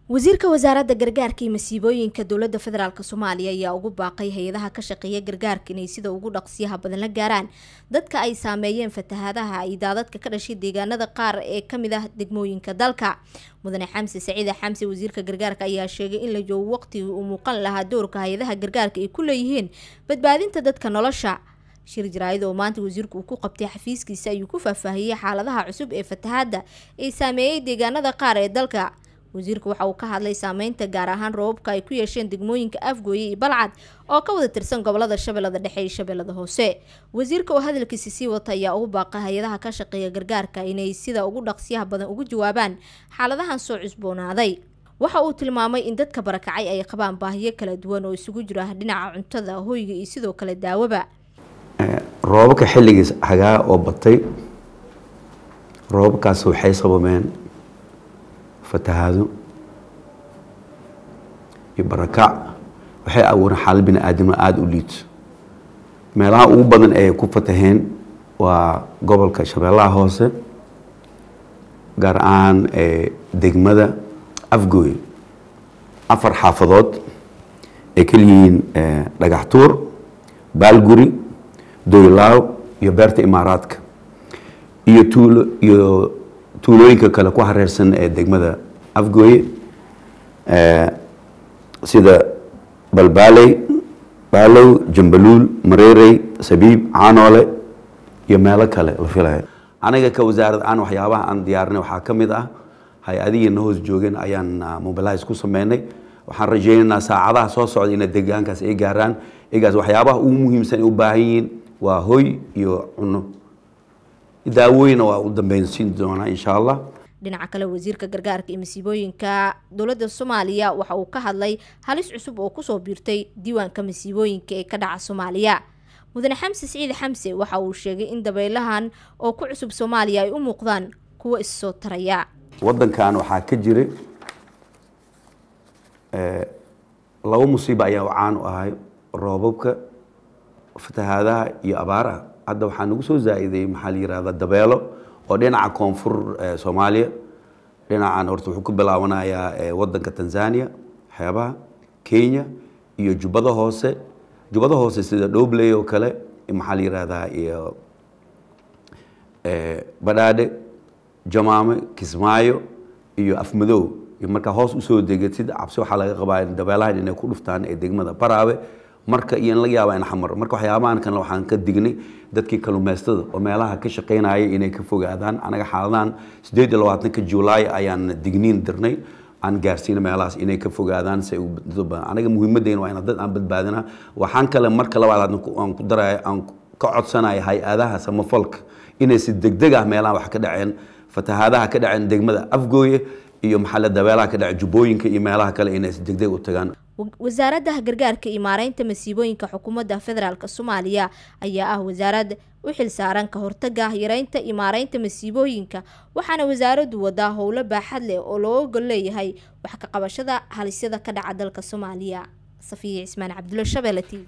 wasiirka wasaaradda gargaarka iyo masiibooyinka dowladda federaalka Soomaaliya ayaa ugu baaqay hay'adaha ka shaqeeya gargaarka inay sida ugu dhaqsiyaha badan la gaaraan dadka ay saameeyeen fatahaadaha ay daadadka ka dhashay deegaanada qaar ee kamid ah degmooyinka dalka. Mudane Xamse Saciid Xamse wasiirka gargaarka ayaa sheegay in la joogo waqtigii uu muuqan lahaa doorka hay'adaha gargaarka ay ku leeyihiin badbaadinta dadka nolosha. shir jaraa'id oo maanta wasiirku uu ku qabtay xafiiskiisa ayuu ku faahfaahiyay xaaladaha cusub ee fatahaada ay saameeyay deegaanada qaar ee dalka. wasiirku waxa uu ka hadlay saameynta gaar ahaan roobabka ay ku yeesheen degmooyinka Afgooye iyo Balcad oo ka wada tirsan gobolada Shabeellada Dhexe iyo Shabeellada Hoose. wasiirka oo hadalkiisa sii wata ayaa ugu baaqay hay'adaha ka shaqeeya gargaarka inay sida ugu dhaqsiyaha badan ugu jawaabaan xaaladahan soo cusboonaaday. waxa uu tilmaamay in dadka barakacay ay qabaan baahiyo kala duwan oo isugu jira dhinaca cuntada, hoyga iyo sidoo kale daawada. roobabka xilligiis xagaa oo batay roobabkaas waxay sababeen fatahaado iyo barakac waxay abuureen xaalad bini'aadamnimo aad u liito. meelaha ugu badan ee ku fataheen waa gobolka Shabeellaha Hoose, gaar ahaan degmada Afgooye. 4 xaafadood ay kaliyihiin Dhagaxtuur, Baalguri, Doylaaw iyo Beerta Imaaraadka iyo tuulooyinka kale ku hareersan ee degmada Afgooye sida Balbaaley, Baalow, Jambaluul, Mareerey, Sabiib, Caanoole iyo meelo kale la filayo. aniga ka wasaaradda aan waxyaabaha aan diyaarinay waxaa ka mid ah hay-adihii na hoos joogeen ayaan mobilize ku sameynay. waxaan rajaynaynaa saacadaha soo socda inay deegaankaas ay gaaraan. eegaas waxyaabaha ugu muhiimsan u baahan yihiin waa hoy iyo cunno. daawooyina waa u dambeynsiin doonaa insha Allah. dhinaca kale wasiirka gargaarka iyo masiibooyinka dowladda Soomaaliya waxa uu ka hadlay halis cusub oo ku soo biirtay diiwaanka masiibooyinka ee ka dhaca Soomaaliya. Mudane Xamse Saciid Xamse waxa uu sheegay in dabaylahan oo ku cusub Soomaaliya ay u muuqdaan kuwa is soo taraya. wadankan waxaa ka jiray laba musiibo ayaa caan u ahay: roobabka, fatahaadaha iyo abaaraha. hadda waxaa nagu soo zaa'iday maxaa la yiraahdaa dabeelo oo dhinaca koonfur Soomaaliya, dhinacan horta wuxuu ku bilaabanayaa wadanka Tanzania, xeebaha Kenya iyo Jubbada Hoose. Jubbada Hoose sida Dhobley oo kale maxaa la yiraahdaa iyo Badhaadhe, Jamaame, Kismaayo iyo Afmadow. iyo marka hoos u soo degatid cabsi waxa laga qabaa in dabeelaha inay ku dhuftaan ee degmada Baraawe marka iyo in laga yaabo in xamar. marka waxyaabahan kan waxaan ka dignay dadkii kaluumaystada oo meelaha ka shaqeynayay inay ka fogaadaan. anaga xaaladahan 28 July ayaan digniin dirnay aan gaarsiin meelahaas inay ka fogaadaan si anaga muhiimadeena waa in dad aan badbaadina. waxaan kale marka labaad aan ku daray aan ka codsanahay hay'adaha samafalka inay si degdeg ah meelaha wax ka dhaceen fatahaadaha ka dhaceen degmada Afgooye iyo maxalada dabeelaha ka dhacay Jubbooyinka iyo meelaha kale inay si degdeg u tagaan. wasaaradda gargaarka iyo maareynta masiibooyinka xukuumadda federaalka Soomaaliya ayaa ah wasaarad u xil saaran ka hortagga yareynta iyo maareynta masiibooyinka, waxaana wasaaraddu wadaa howlo baaxad leh oo loo gol leeyahay wax ka qabashada halisyada ka dhaca dalka Soomaaliya. Safiya Ismaan Cabdulla, Shabeelle TV.